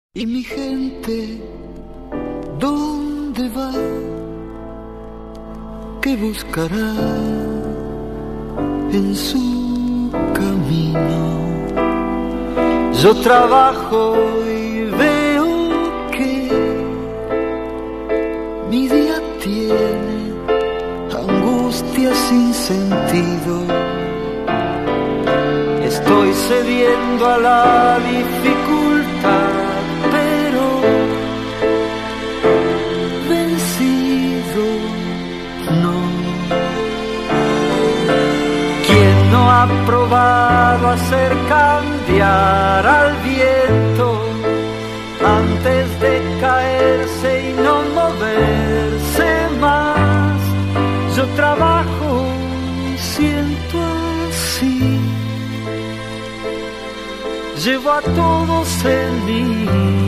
¿Y mi gente dónde va? ¿Qué buscará en su camino? Yo trabajo y veo que mi día tiene angustia sin sentido. Estoy cediendo a la dificultad, pero vencido no. ¿Quién no ha probado hacer cambiar al viento antes de caerse y no moverse más? Yo trabajo y siento así. Llevo a todos en mí.